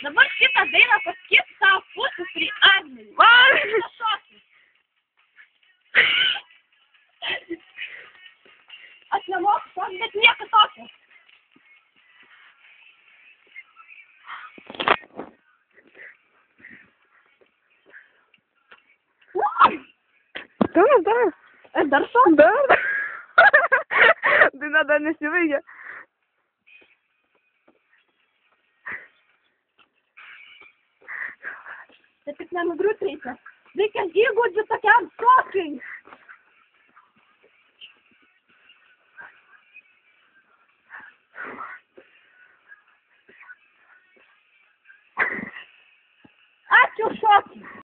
Dabar šitą dainą paskirti savo pusseserį Agnei. Aš nemoku to, bet nieko tokio. Dar. Dar šok? Dar. Daina dar nesibaigia. Tai tik nenugriūt reikia. Reikia įgūdžių tokiam šokiui.